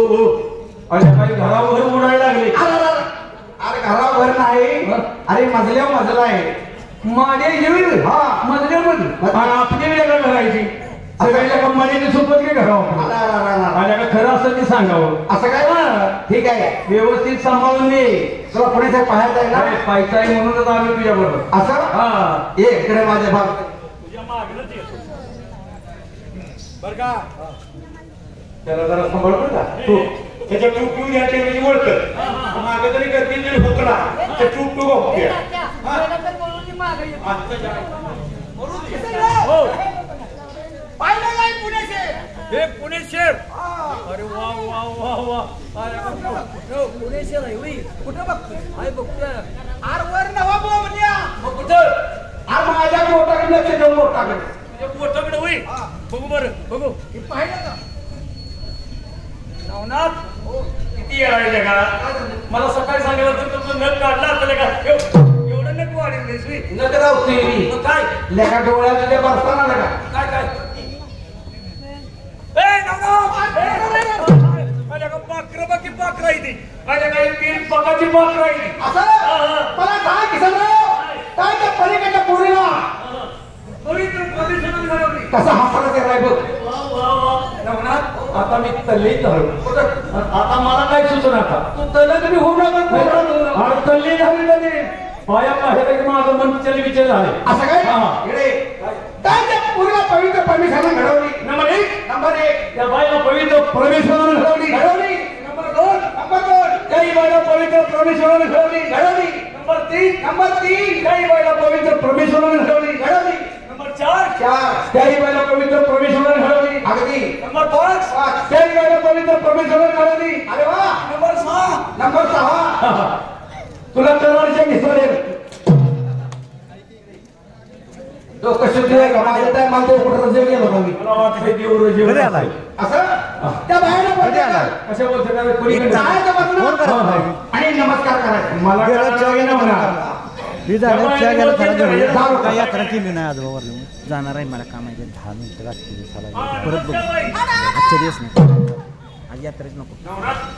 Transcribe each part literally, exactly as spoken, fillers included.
अरे काही घरावर उडायला लागले. अरे घरावर नाही, अरे मजल्यावर मजला आहे. माडे घेऊन हा मजल्यामध्ये आपली वेगळं घरायची सगळ्या कंपनीची सोबत घे घरावर. आणि खरं असं ते सांगावं. असं काय ना, ठीक आहे, व्यवस्थित सांभाळून दे. तुला पुण्याच्या पाहायचं आहे ना, पायचा आहे म्हणूनच आम्ही तुझ्या बरोबर. असं हा ये इकडे माझ्या भाग तुझ्या मागणंच येतो बर का. त्याला जरा सांभाळ बरं का तू त्याच्या टूप टू घ्या ते ओळखत मागे तरी करतील तरी होकला ते टूप टू बघते. पाहिलं काय पुणे शहर? हे पुणे शहर. अरे वा वा वा वा. पुणे शहर आहे होई. कुठं बघतोय? आहे बघतोय. आर वर नवा बोलल्या. मग कुठं? अरे माझ्या मोठाकडे लक्ष देऊन मोठाकडे तुझ्या पोटाकडे होई. बघू बरं बघू. हे पाहिलं का? नवनाथ किती येणार का? मला सकाळी सांगायला तर तुझं नख काढला असतं का? एवढं नक वाढेल नका राहतोय मग काय लेखा डोळ्यात ते बसताना लगा काय काय ए नवनाथ माझ्या का पाखरं बाकी पाखरं आहे ती. माझ्या काही तीन पकाची पाखरं आहे ती. असं मला सांग किसनराव, काय त्या पलीकडच्या पोरीला पवित्र प्रदूषण घडवली. कसा हसायला ते राय बघ. नवनाथ आता मी तल्लीन झालो. आता मला काय सुचना का तू त्याला कधी होऊ नका. आणि तल्लीन झाली तरी पाया पाहिजे माझं मन चल विचल झाले. असं काय हा. इकडे काय त्या पोरीला पवित्र परमेश्वरानं घडवली. नंबर एक नंबर एक त्या बाईला पवित्र परमेश्वरानं घडवली. घडवली. नंबर दोन नंबर दोन काही बाईला पवित्र परमेश्वरानं घडवली. घडवली. नंबर तीन नंबर तीन काही बाईला पवित्र परमेश्वरानं घडवली. घडवली. नंबर चार चार काही बाईला पवित्र परमेश्वरानं घडवली. अगदी. नंबर पाच पाच काही बाईला पवित्र परमेश्वरानं घडवली. अरे वा. नंबर सहा नंबर सहा तुला तलवारच्या घिसवले तो कशी माझ्या त्या मागं कुठं रजेल गेलो का मी. मला वाटतं देव रजेवर आलाय. असं त्या बाहेर बोलते कशा बोलतो का कोणीकडे जायचं बसणं आणि नमस्कार करायचा. मला मी जाणार चहा घ्यायला खरं घरी काय यात्रा केली नाही आजोबावर जाणार आहे. मला काम आहे दहा मिनिटं रात्री दिवसाला परत बघू. आजच्या दिवस नाही आज यात्रेच नको.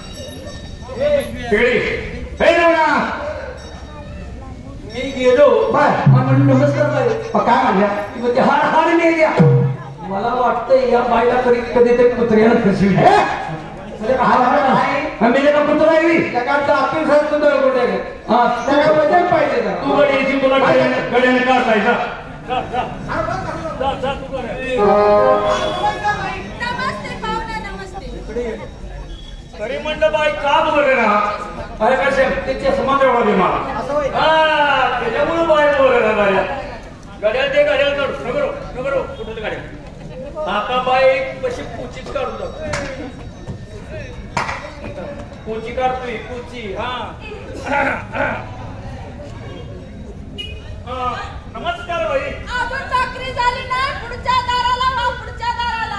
मी गेलो बाय म्हणून नमस्कार काय म्हणल्या ते हार हार नाही द्या. मला वाटतं या बाईला कधी कधी ते कुत्र्यानं फसवी मेले का कुत्र आहे वजन पाहिजे तू गडी तुला गड्याने काढायचा. तरी म्हणलं बाई का बोलले ना अरे कसे त्याच्या समाज एवढा दे मला हा त्याच्यामुळे बाई बोलले ना गाड्या गाड्या ते गाड्या काढू नगरो नगरो कुठं गाड्या आता बाई कशी पुचीच काढून जातो. पुची काढतोय पुची. हा नमस्कार बाई. अजून साखरी झाली नाही. पुढच्या दाराला वा पुढच्या दाराला.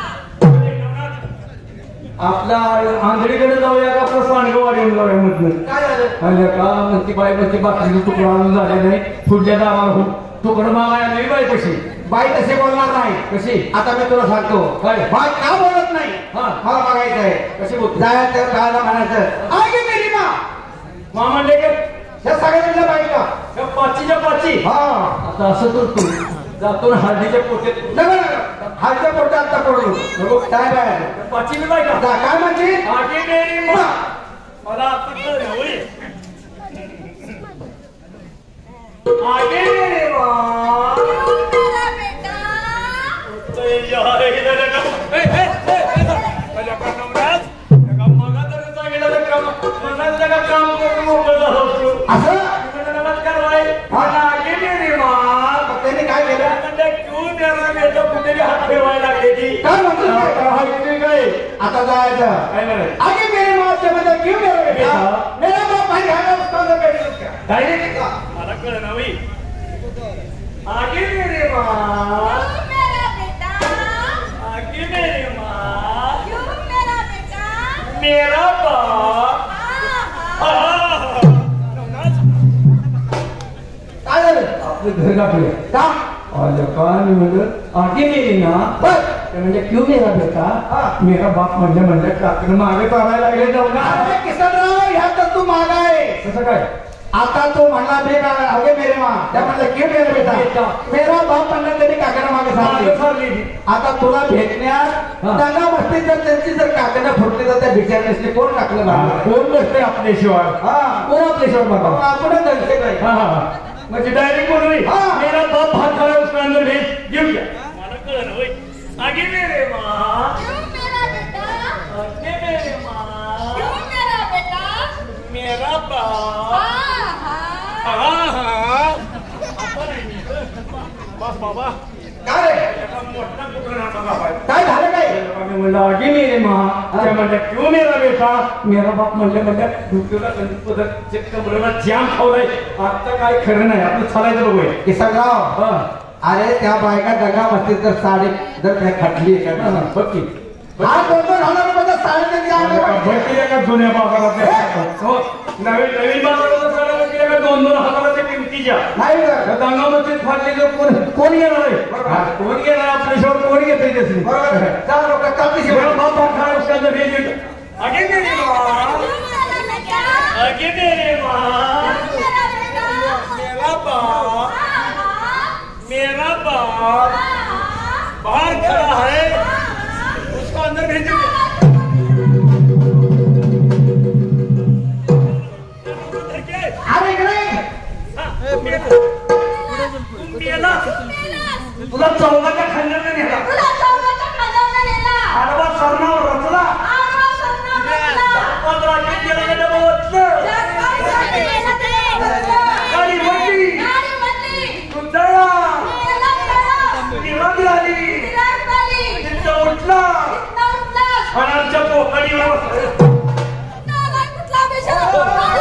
आपल्या आंधळीकडे जाऊया का आपलं सांडगवाडी जाऊया म्हटलं. काय झालं अरे का म्हणती बाई म्हणती बाकीचे तुकडा आणून झाले नाही. पुढच्या दाराला तुकडं मागायला नाही बाई कशी. बाई तसे बोलणार नाही. कशी आता मी तुला सांगतो काय बाई का बोलत नाही. हा मला बघायचं आहे कशी बोलतो. जायचं जायला म्हणायचं आगे मेरी मा मा म्हणले का या सगळ्यांच्या बाईला या पाचीच्या पाची. हा आता असं करतो जातो ना हळदीच्या पोट्यात नगर हालच्या पोटात आता पडलो काय बाय पाची मी बाई का काय म्हणते आगे मेरी मा. मला आता कळलं होय. आगे मेरी मा मेरा बेटा. असं त्यांनी काय केलं कुठे हात फिरवायला लागले. काय म्हणतो काय आता जायचं काय म्हणायचं आगे मेरे माँ मध्ये क्यों मेरा बेटा मेरा बाप भाई डायरेक्ट मला कळ ना भाई. आगे मेरे माँ मेरा बेटा. आगे मेरे माँ क्यों मेरा बेटा. मेरा बाप. काय झालं आपलं घर गाठले का आलं का मी म्हणलं आगे मेरी ना बस म्हणजे क्यों मेरा बेटा मेरा बाप म्हणजे म्हणजे काकण मागे चालायला लागले जाऊ ना. अरे किसनराव ह्यात तर तू मागा आहे. कसं काय आता तू म्हणला बेटा अगे मेरे माँ त्या म्हणलं क्यों मेरा बेटा मेरा बाप म्हणलं तरी काकांना मागे सांगली. आता तुला भेटण्यात दंगा मस्ती जर त्यांची जर काकांना फुटली तर त्या बिचारण्याचे कोण टाकलं ना कोण नसते आपल्याशिवाय. हा कोण आपल्याशिवाय बघा आपण नसते काय. म्हणजे डायरेक्ट बोल रही मेरा बाप हाथ खड़ा है उसके अंदर भेज गिर गया मारा कळलं होय. आगे मेरे माँ क्यों मेरा बेटा आगे मेरे माँ क्यों मेरा बेटा मेरा बाप हाँ हाँ हाँ हाँ बस बाबा काय एका मोठा कुठला नाटक बाबा काय झालं काय आम्ही म्हणलं आगे मेरे माँ त्या म्हणल्या क्यों मेरा बेटा मेरा बाप म्हणले म्हणल्या डुक्यूला गणपत चक्क मुलाला जाम खावलाय. आता काय खरं नाही आपलं चालायचं बघूया. किसनराव अरे त्या बायका दगा मस्तीत जर साडी जर काय खटली बघ की हा दोन दोन हजार रुपयाचा साडी भरती एका जुन्या बाजारात नवीन नवीन बाजारात साड्या एका दोन दोन हजाराच्या किमतीच्या नाही दांगामस्तीत फाटली तर कोण कोण घेणार आहे कोण घेणार आपल्याशिवाय कोण घेतोय त्याची चार लोक चालती बाप खा उसका भेट आगे मेरे माँ आगे मेरे माँ मेरा बाप मेरा बाप बाहर खड़ा है उसको अंदर भेजेंगे. अरे इकडे तुला चौघाच्या खांद्याने नेला तुला चौकाच्या खांद्यावर नेला आडवा सरणावर रचला आडवा सरणावर नेला पंधरा गेला डबा वाचलं जगभरासाठी नेला ते गाडी वळली गाडी बदली कुंदळला नेला खेळा निरोगी झाली विराट झाली तिथं उठला इथनं उठला आणि आमच्या पोखडीवर नाला कुठला बेशा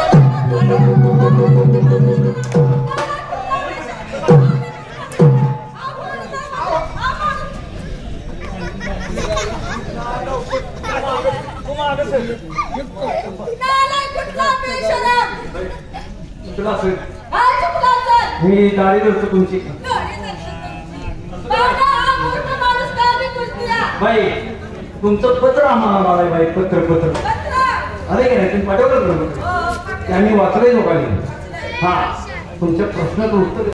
तुला असेल काय चुकला तर मी दाढी धरतो तुमची बाबा हा मोठा माणूस का बी कुस्तिया बाई तुमचं पत्र आम्हाला आलंय बाई पत्र पत्र पत्र अरे काय तुम्ही पाठवलं बरोबर हो ते आम्ही वाचलंय लोकांनी हा तुमच्या प्रश्नाचं उत्तर